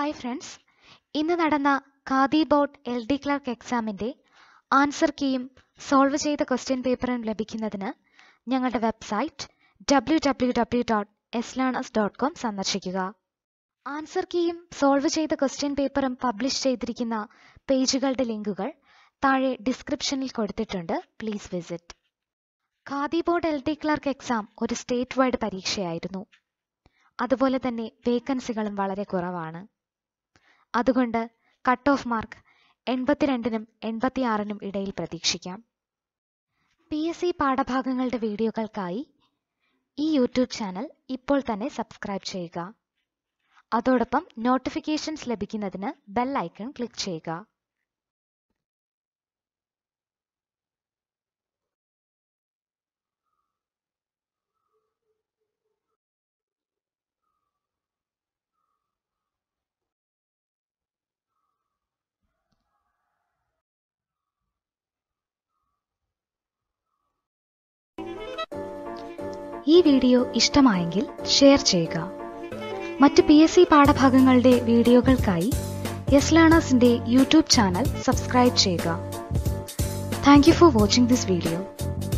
Hi friends, ഇന്ന് നടന്ന Khadi board LD clerk എക്സാമിൻ്റെ ആൻസർ കീയും സോൾവ് ചെയ്ത ക്വസ്റ്റ്യൻ പേപ്പറും ലഭിക്കുന്നതിന് ഞങ്ങളുടെ വെബ്സൈറ്റ് www.slearners.com സന്ദർശിക്കുക. ആൻസർ കീയും സോൾവ് ചെയ്ത ക്വസ്റ്റ്യൻ പേപ്പറും പബ്ലിഷ് ചെയ്തിരിക്കുന്ന പേജുകളുടെ ലിങ്കുകൾ താഴെ ഡിസ്ക്രിപ്ഷനിൽ കൊടുത്തിട്ടുണ്ട്. Please visit. Khadi board LD clerk exam ഒരു സ്റ്റേറ്റ് വൈഡ് പരീക്ഷയായിരുന്നു. അതുപോലെ തന്നെ വേക്കൻസികളും വളരെ കുറവാണ്. അതുകൊണ്ട് കട്ട് ഓഫ് മാർക്ക് 82-നും 86-നും ഇടയിൽ പ്രതീക്ഷിക്കാം. PSC പാഠഭാഗങ്ങളുടെ വീഡിയോകൾക്കായി ഈ യൂട്യൂബ് ചാനൽ ഇപ്പോൾ തന്നെ സബ്സ്ക്രൈബ് ചെയ്യുക. അതോടൊപ്പം നോട്ടിഫിക്കേഷൻസ് ലഭിക്കുന്നതിന് ബെൽ ഐക്കൺ ക്ലിക്ക് ചെയ്യുക. ഈ വീഡിയോ ഇഷ്ടമായെങ്കിൽ ഷെയർ ചെയ്യുക. മറ്റ് PSC പാഠഭാഗങ്ങളുടെ വീഡിയോകൾക്കായി യെസ്-ലേണേഴ്സിന്റെ യൂട്യൂബ് ചാനൽ സബ്സ്ക്രൈബ് ചെയ്യുക. Thank you for watching this video.